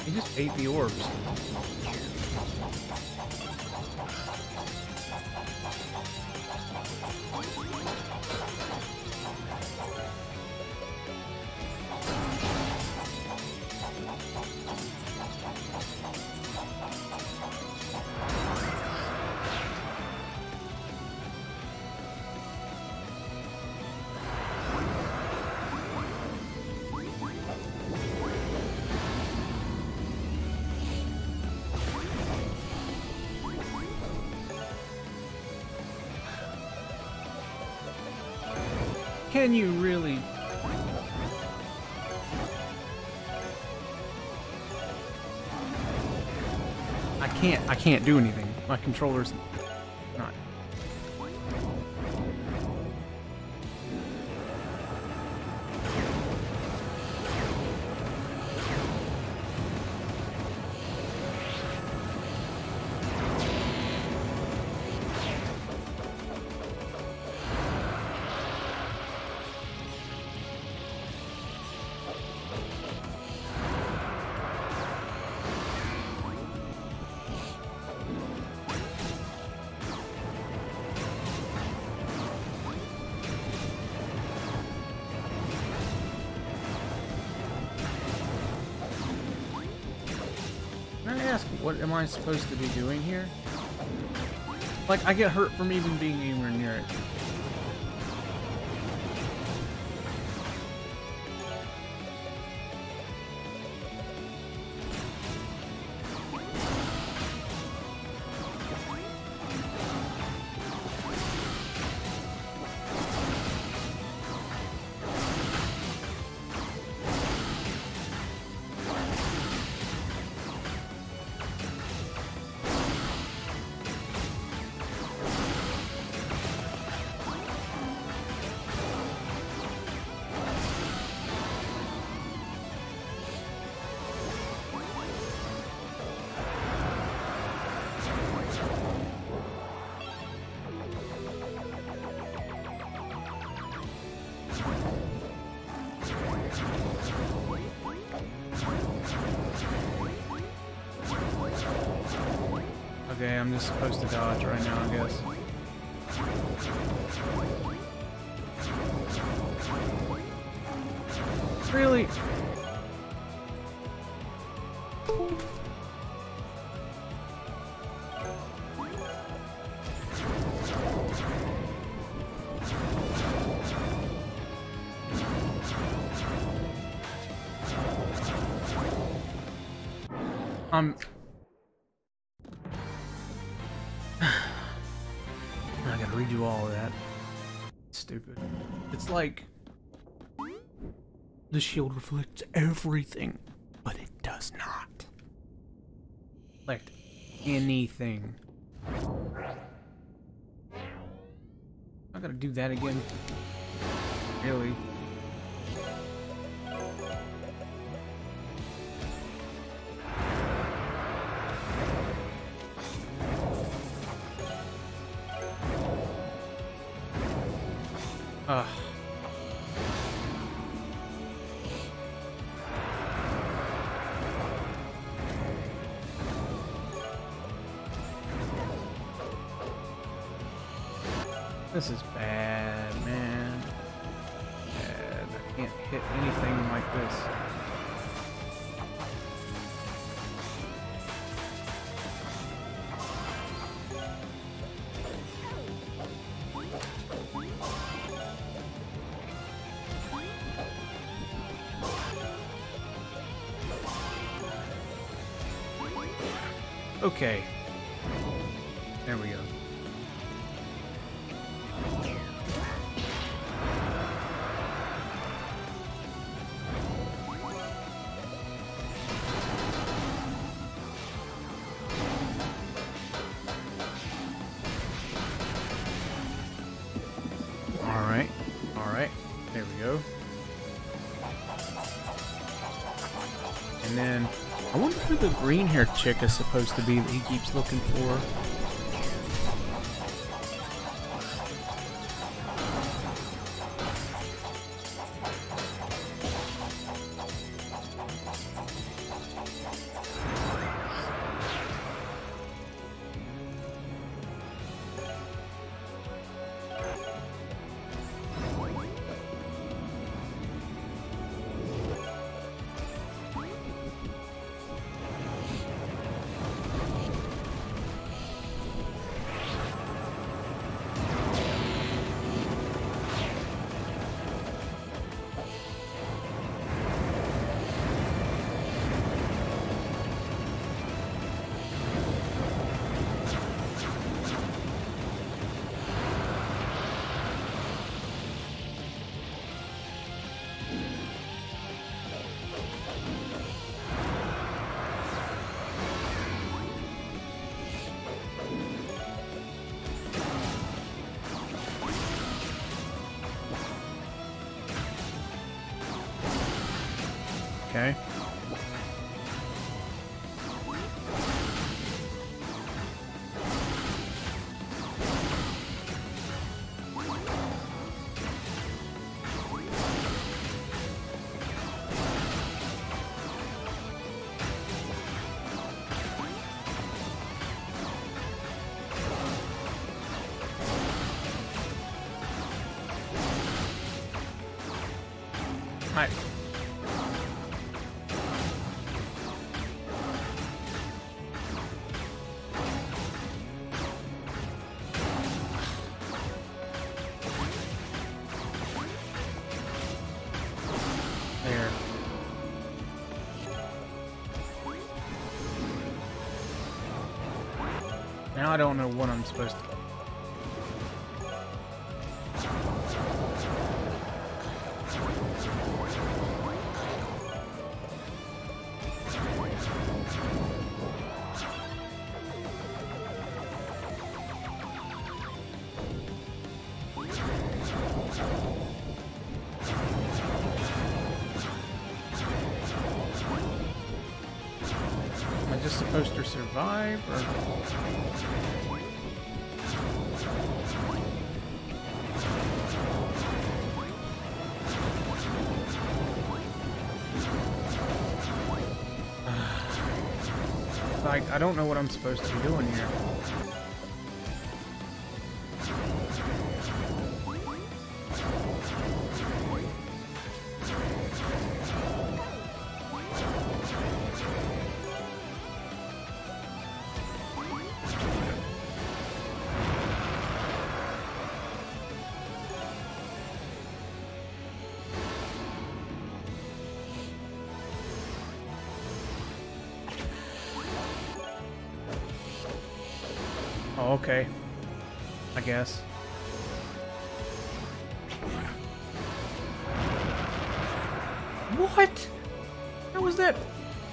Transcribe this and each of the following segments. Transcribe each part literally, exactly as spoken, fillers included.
He just ate the orbs. Can you really? I can't, I can't do anything. My controller's not. Can I ask, what am I supposed to be doing here? Like, I get hurt from even being anywhere near it. Okay, I'm just supposed to dodge right now, I guess. Really? Um... I gotta redo all of that. It's stupid. It's like... the shield reflects everything, but it does not. Reflect anything. I gotta do that again. Really? Ugh. This is bad, man. Bad. I can't hit anything like this. Okay. There we go. Alright. Alright. There we go. And then I wonder who the green-haired chick is supposed to be that he keeps looking for. Okay. Hi. There. Now I don't know what I'm supposed to. Am I just supposed to survive, or? Like, I don't know what I'm supposed to be doing here. Oh, okay. I guess. What? How was that?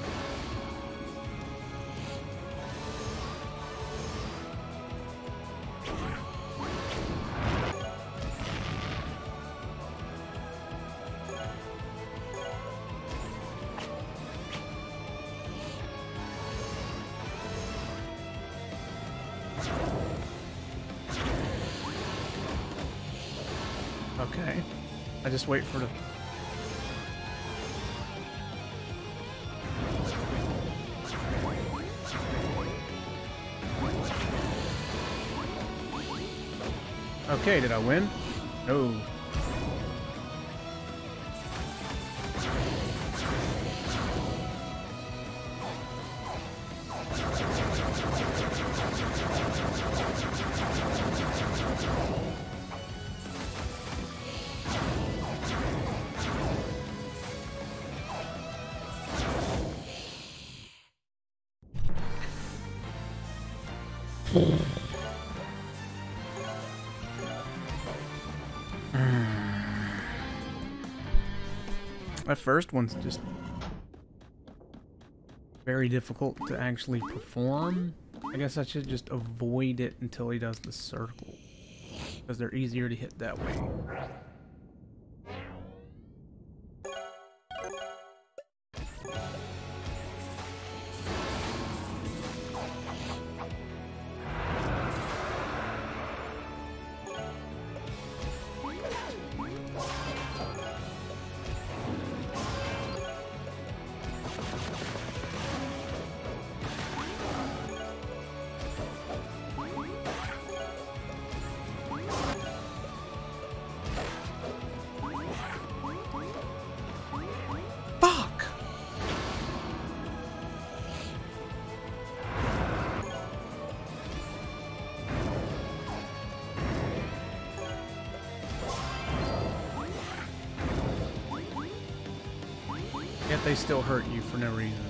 Okay. I just wait for the... Okay, did I win? No. That first one's just very difficult to actually perform. I guess I should just avoid it until he does the circle, because they're easier to hit that way. Yet they still hurt you for no reason.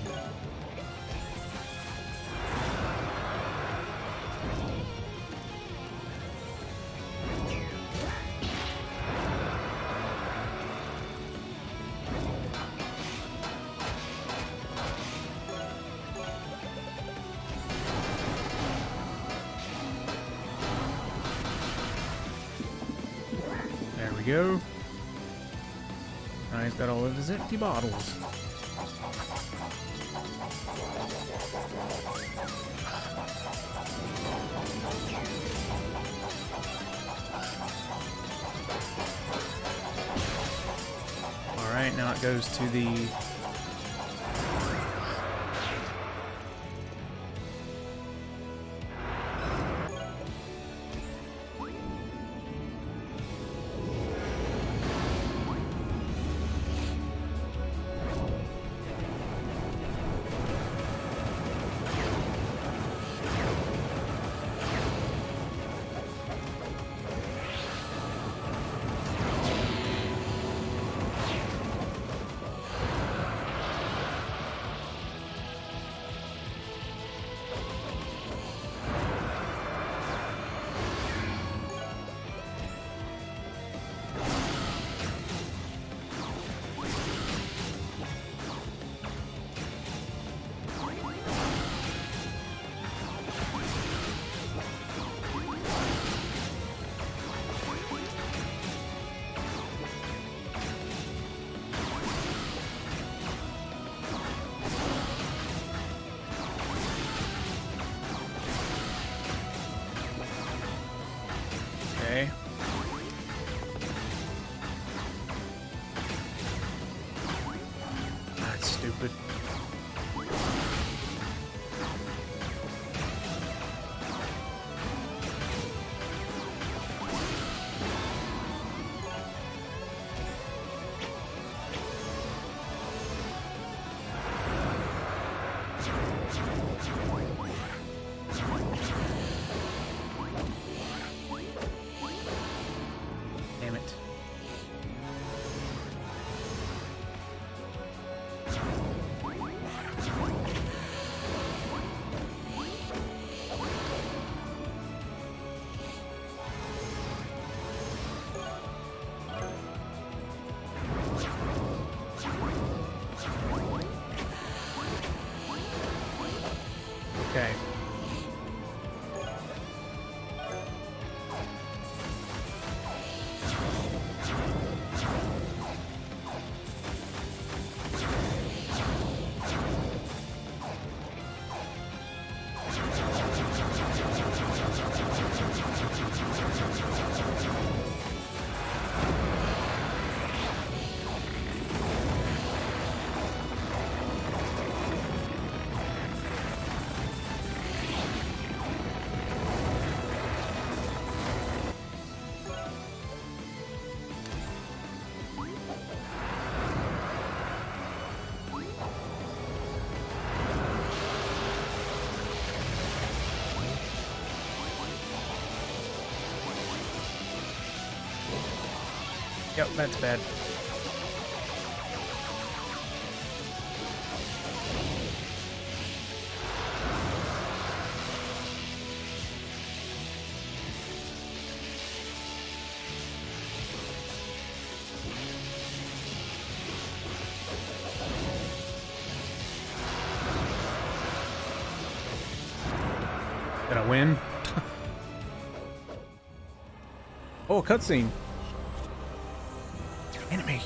There we go. Now he's got all of his empty bottles. Alright, now it goes to the... Okay. That's stupid. Damn it. Okay. Yep, that's bad. Did I win? Oh, a cutscene. Enemy.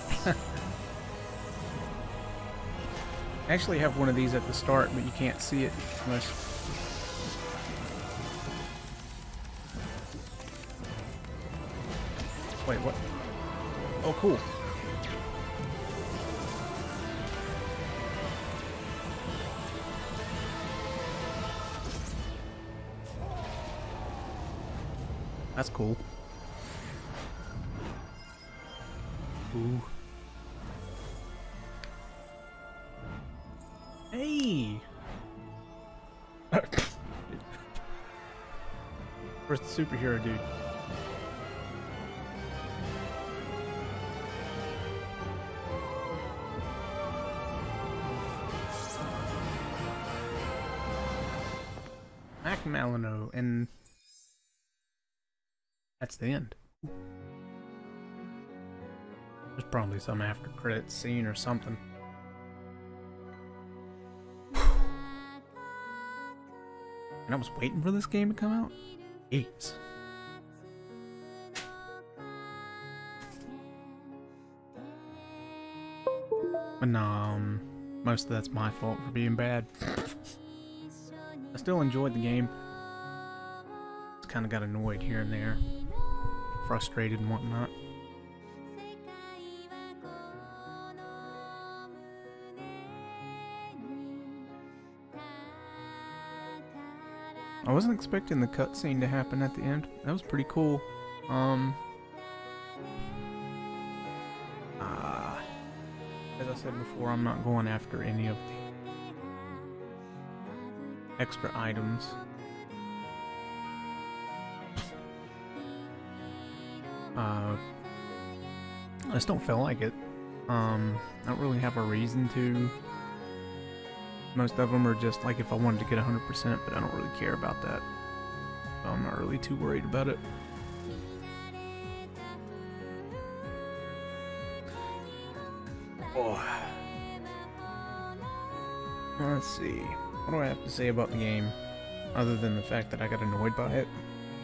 I actually have one of these at the start, but you can't see it unless... Wait, what? Oh, cool. That's cool. Ooh. Hey! Where's the superhero dude? Mac Malino, and that's the end. There's probably some after credits scene or something. And I was waiting for this game to come out? Jeez. And um, most of that's my fault for being bad. I still enjoyed the game. Just kind of got annoyed here and there. Frustrated and whatnot. I wasn't expecting the cutscene to happen at the end. That was pretty cool. Um, uh, as I said before, I'm not going after any of the extra items. Uh, I just don't feel like it. Um, I don't really have a reason to. Most of them are just like if I wanted to get one hundred percent, but I don't really care about that. So I'm not really too worried about it. Oh. Let's see. What do I have to say about the game? Other than the fact that I got annoyed by it.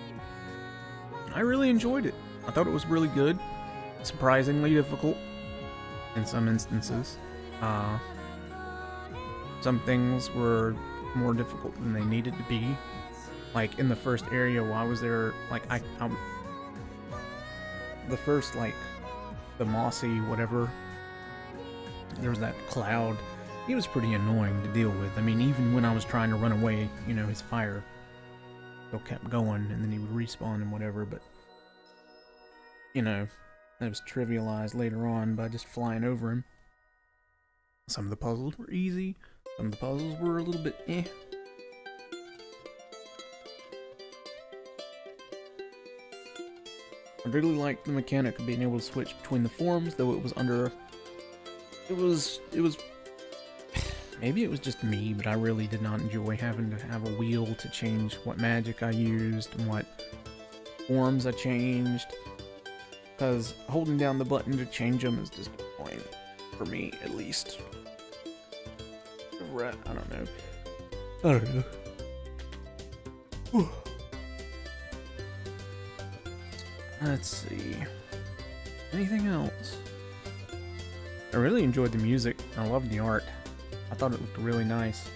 I really enjoyed it. I thought it was really good. Surprisingly difficult in some instances. Uh, some things were more difficult than they needed to be. Like in the first area, while I was there, like I, I the first like the mossy whatever, there was that cloud. He was pretty annoying to deal with. I mean, even when I was trying to run away, you know, his fire still kept going, and then he would respawn and whatever. But you know, that was trivialized later on by just flying over him. Some of the puzzles were easy. Some of the puzzles were a little bit eh. I really liked the mechanic of being able to switch between the forms, though it was under... It was... It was... Maybe it was just me, but I really did not enjoy having to have a wheel to change what magic I used and what forms I changed. Because holding down the button to change them is just annoying. For me, at least. I don't know. I don't know. Whew. Let's see. Anything else? I really enjoyed the music. I loved the art. I thought it looked really nice.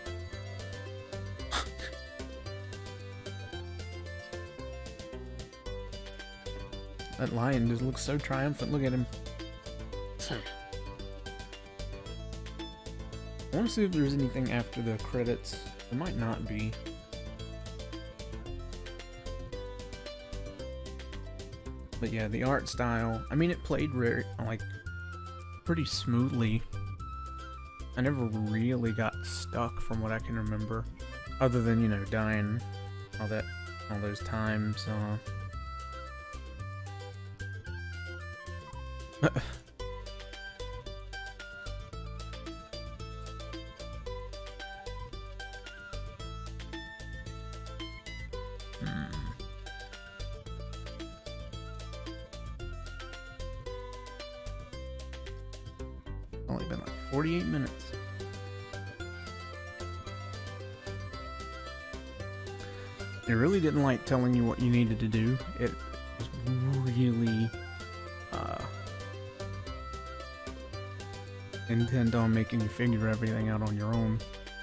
That lion just looks so triumphant. Look at him. I want to see if there's anything after the credits. There might not be. But yeah, the art style, I mean, it played very, like, pretty smoothly. I never really got stuck from what I can remember. Other than, you know, dying all that, all those times. Uh... Only been like forty-eight minutes. It really didn't like telling you what you needed to do. It was really uh, intent on making you figure everything out on your own.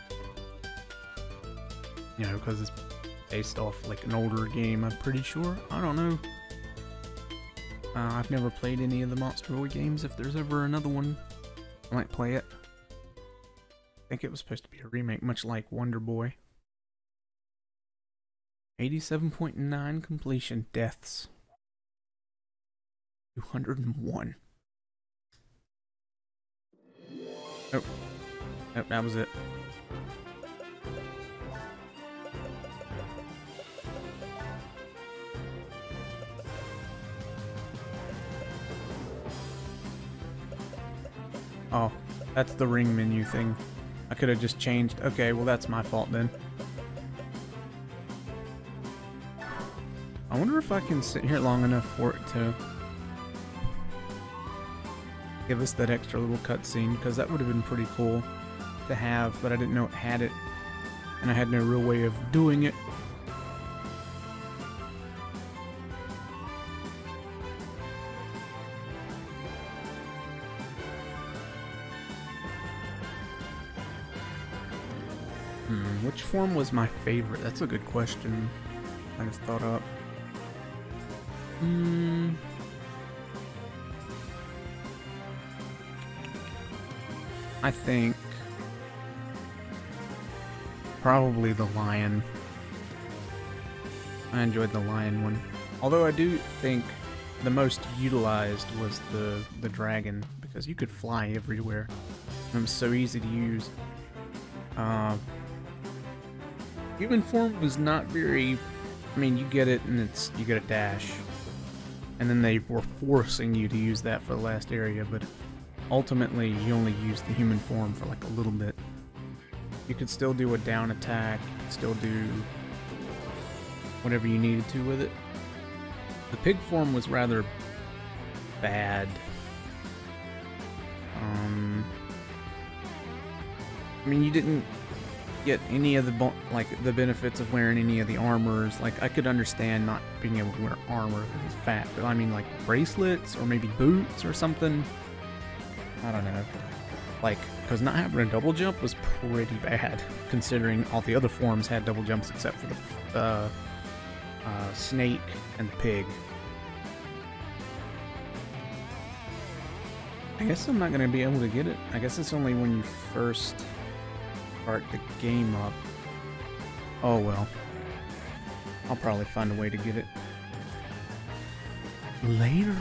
You know, because it's based off like an older game, I'm pretty sure. I don't know. Uh, I've never played any of the Monster Boy games. If there's ever another one, I might play it. I think it was supposed to be a remake, much like Wonder Boy. eighty-seven point nine completion deaths. two hundred one. Oh. Nope, that was it. Oh, that's the ring menu thing. I could have just changed. Okay, well that's my fault then. I wonder if I can sit here long enough for it to give us that extra little cutscene, because that would have been pretty cool to have, but I didn't know it had it, and I had no real way of doing it. Hmm, which form was my favorite? That's a good question. I just thought up. Hmm. I think probably the lion. I enjoyed the lion one. Although I do think the most utilized was the, the dragon, because you could fly everywhere. It was so easy to use. Uh, human form was not very... I mean, you get it and it's you get a dash. And then they were forcing you to use that for the last area, but ultimately you only use the human form for like a little bit. You could still do a down attack, you could still do whatever you needed to with it. The pig form was rather bad. Um, I mean, you didn't get any of the like the benefits of wearing any of the armors. Like, I could understand not being able to wear armor because he's fat, but I mean, like bracelets or maybe boots or something. I don't know. Like, because not having a double jump was pretty bad, considering all the other forms had double jumps except for the uh, uh, snake and the pig. I guess I'm not going to be able to get it. I guess it's only when you first start the game up. Oh well. I'll probably find a way to get it later.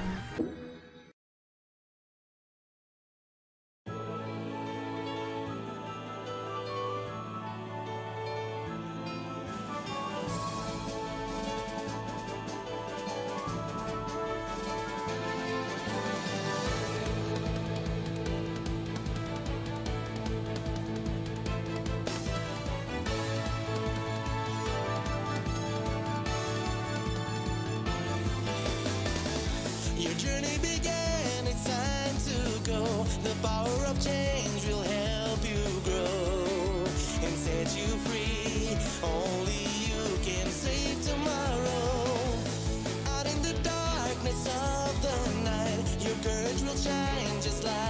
Your journey began, it's time to go. The power of change will help you grow and set you free. Only you can save tomorrow. Out in the darkness of the night, your courage will shine just like